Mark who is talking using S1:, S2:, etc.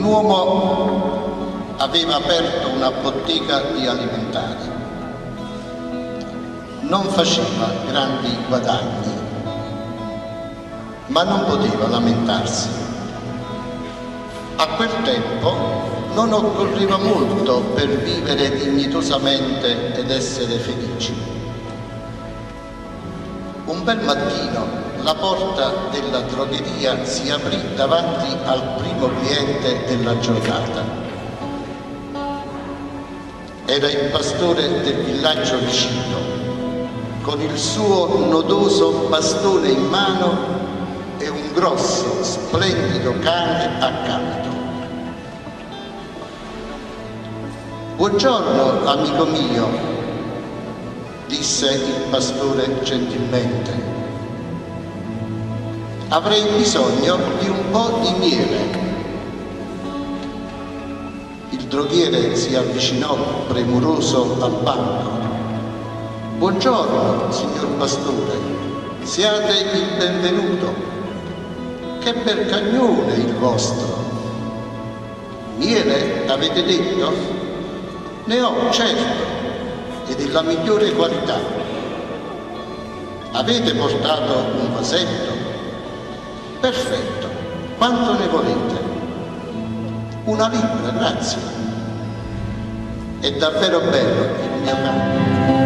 S1: uomo aveva aperto una bottega di alimentari. Non faceva grandi guadagni, ma non poteva lamentarsi. A quel tempo non occorreva molto per vivere dignitosamente ed essere felici. Un bel mattino la porta della drogheria si aprì davanti al primo cliente della giornata. Era il pastore del villaggio vicino, con il suo nodoso bastone in mano e un grosso, splendido cane accanto. «Buongiorno, amico mio», disse il pastore gentilmente. «Avrei bisogno di un po' di miele». Il droghiere si avvicinò premuroso al banco. «Buongiorno, signor pastore, siate il benvenuto. Che bel cagnone il vostro. Miele, avete detto? Ne ho, certo, e della migliore qualità. Avete portato un vasetto? Perfetto. Quanto ne volete? 1 libra, grazie. È davvero bello il mio cane».